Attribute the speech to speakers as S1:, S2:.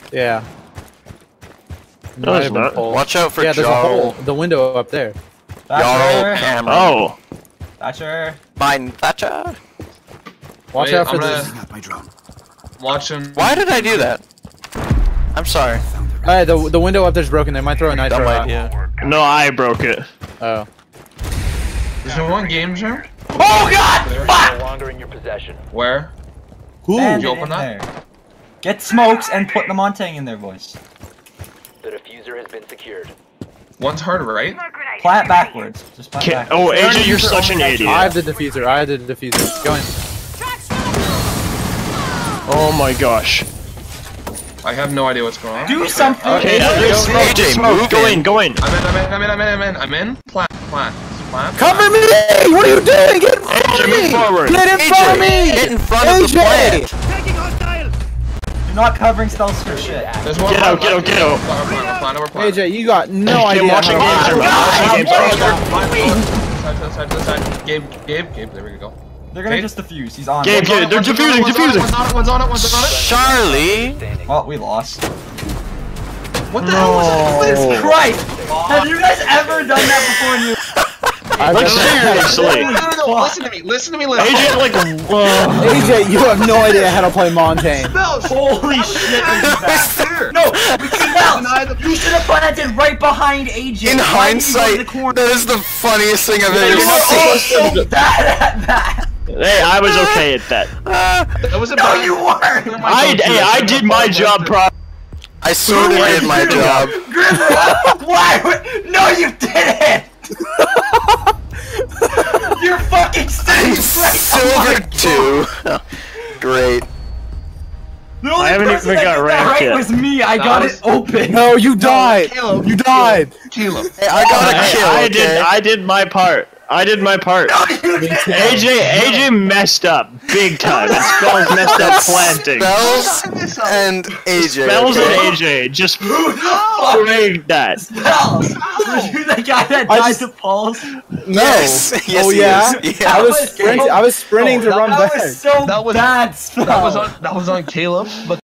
S1: Yeah.
S2: No, there's not.
S3: Watch out for
S1: yeah, there's a hole.
S3: Jarl.
S1: The window up there.
S3: Jarl
S4: Thatcher.
S3: Cameron.
S2: Oh.
S4: Thatcher.
S3: Mine Thatcher.
S1: Watch
S5: Wait,
S1: out for
S5: I'm
S1: this.
S5: gonna watch him.
S3: Why did I do that? I'm sorry.
S1: Alright, the window up there's broken. They might throw a nitro
S3: Dumb
S1: out.
S3: idea.
S2: No, I broke it.
S1: Oh.
S5: There's no one game zone?
S4: Oh god!
S6: They're
S4: Fuck!
S6: no longer in your possession.
S5: Where?
S4: Bandit
S5: you open
S4: in
S5: that?
S4: there. Get smokes and put the Montang in there, boys.
S6: The diffuser has been secured.
S5: One's hard, right?
S4: Plant backwards. Just plant
S2: Can't,
S4: backwards.
S2: oh, AJ, you're such an idiot.
S1: I have the diffuser. I have the diffuser. Go in.
S2: Oh my gosh.
S5: I have no idea what's going on.
S4: Do something!
S2: Okay, there's smoke,
S3: AJ,
S2: there's smoke.
S3: move
S2: Go
S3: in.
S2: in, go in.
S5: I'm in. Plant.
S1: Cover me! What are you doing? Get in front
S2: AJ,
S1: of
S2: move
S1: me!
S2: forward.
S1: Get in front of me!
S3: Get in front of the
S1: AJ!
S3: plant.
S4: You're not covering stealths for shit.
S5: There's one.
S2: Get out, get out, get out.
S5: We're plant.
S1: AJ, you got no
S2: Okay,
S1: idea.
S2: watch the
S1: how
S2: games,
S1: to-
S2: watch the games.
S5: Side to the side. Gabe, there we go.
S4: They're gonna
S5: Okay.
S4: just defuse. He's on.
S2: Gabe, they're defusing.
S5: One's on it.
S3: Charlie.
S4: Oh, we lost.
S5: What the hell was that?
S4: Jesus Christ! Have you guys ever done that before in your...
S2: Like, seriously.
S5: No, listen to me.
S2: AJ, like, whoa.
S1: AJ, you have no idea how to play Montaigne.
S4: Holy shit,
S5: Here.
S4: No, you should have planted right behind AJ.
S3: In
S4: Why did you go to
S3: hindsight,
S4: the corner?
S3: that is the funniest thing I've
S4: You
S3: ever
S4: were
S3: seen.
S4: so bad at that.
S2: Hey, I was okay at that.
S5: That was a
S4: No, you weren't.
S2: I did my job properly.
S3: I sort of did my job.
S4: Why? No, you didn't. You're fucking
S3: I'm
S4: stupid.
S3: silver 2. Great.
S4: The only
S2: I haven't
S4: person
S2: even
S4: that
S2: got
S4: did that
S2: ranked
S4: right
S2: yet.
S4: was me. I got it open.
S1: No, you died.
S5: Caleb,
S1: You died.
S5: Caleb.
S3: Hey, I got a kill, okay?
S2: I did my part. I did my part. AJ messed up big time. And Spells messed up planting.
S3: Spells and AJ.
S2: Spells
S3: okay?
S2: and AJ just rigged that.
S4: Spells. Were you the guy that
S1: I
S4: died
S1: just-
S4: to Pulse?
S1: No.
S3: Yes. Yes,
S1: Oh
S3: he
S1: yeah.
S3: is. Yeah.
S1: I was sprinting to run
S4: That
S1: back.
S4: was so
S5: That was-
S4: bad, Spells.
S5: That was on Caleb, but